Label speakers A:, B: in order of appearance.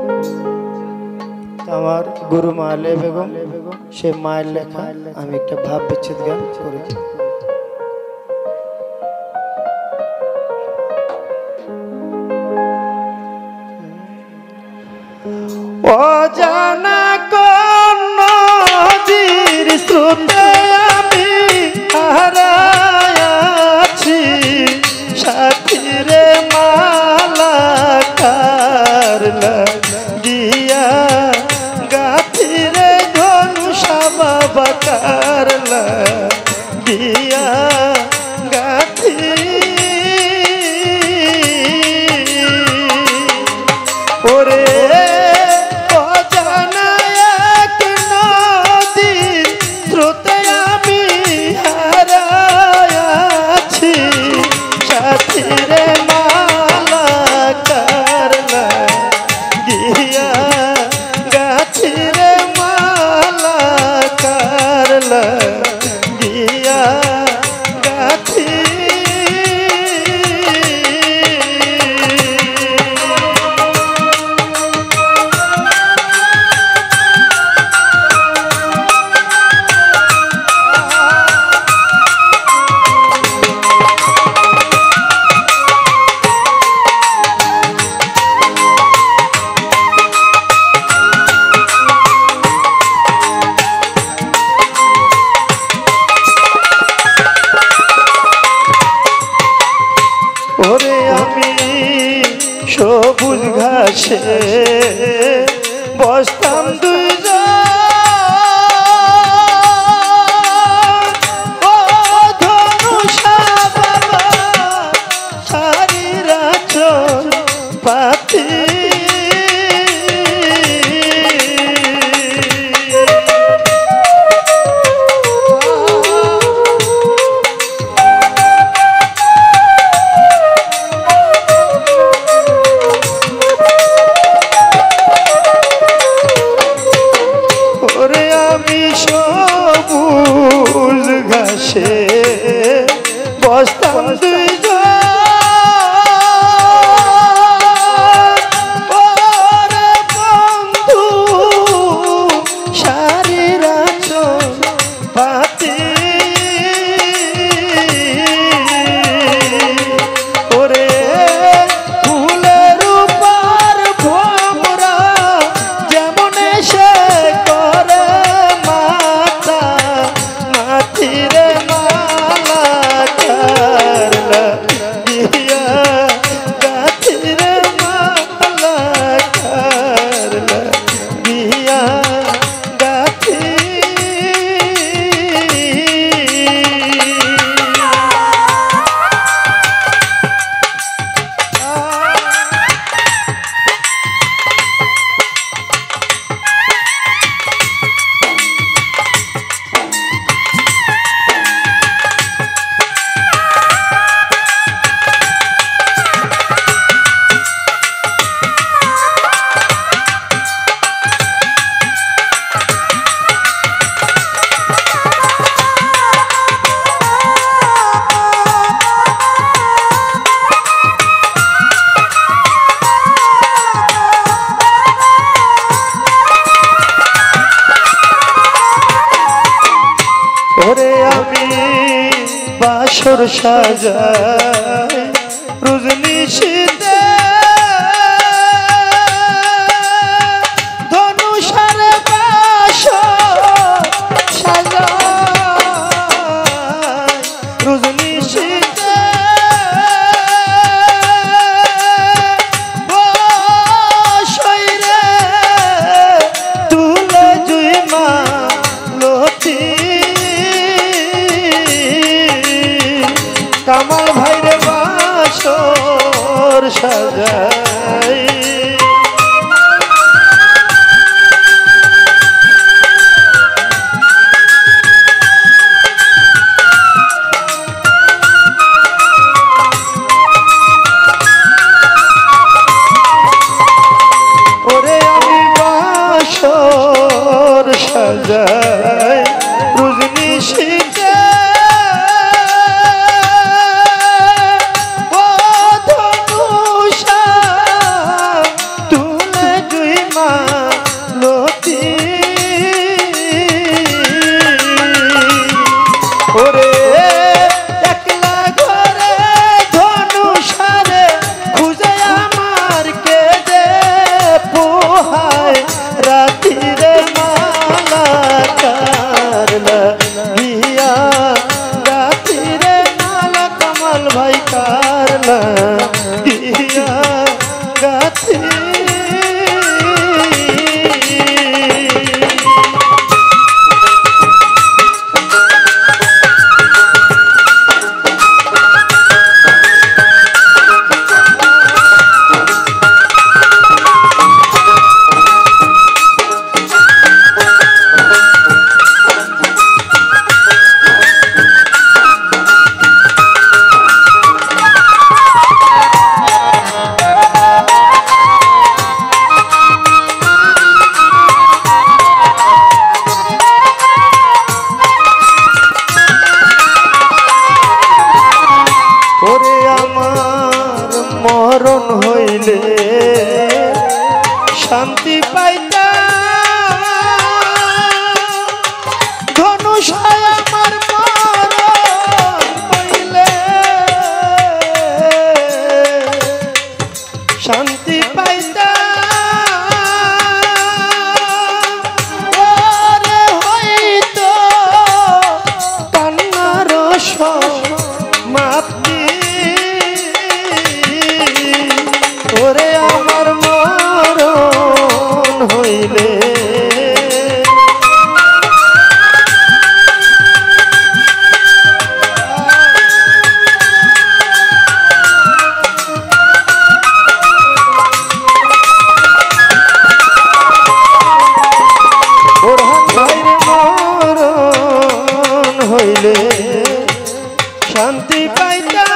A: আমার গুরু মা আলিয়া বেগম সে মায়ের লেখা আমি একটা ভাব বিচ্ছেদ গান করেছি। অজানা কোন নদীর স্রোতে আমি হারায়াছি, সাথীরে মালা কার লাগিয়া গাথিরে ধনুষা বাবা কার লাগিয়া গাথি ওরে সবুজ ঘাসে বসতাম ধনুষা বাবা সারিরা চল পাতি সবুজ ঘাসে বসতাম বন্ধু সারিরা চল পাতি ওরে ফুলের উপর ভোমরা যেমন এসে করে মাথিরে মালা কার লাগিয়া গাথিরে মালা কার লাগিয়া গাথি ওরে আমি বাসর সাজাই রজনী শীতে ধনুষারে বাসর সাজাই রজনী শীতে বসইরে তুলে জুই মা লতি কামাল ভাইরে বাসর মরণ হইলে শান্তি পাইতা ধনুষায় আমার মরণ হইলে শান্তি পাইতা ওরে হইতো কান্নার সমাপ্তি ওরে আমার মরণ হইলে হইলে শান্তি পাইতা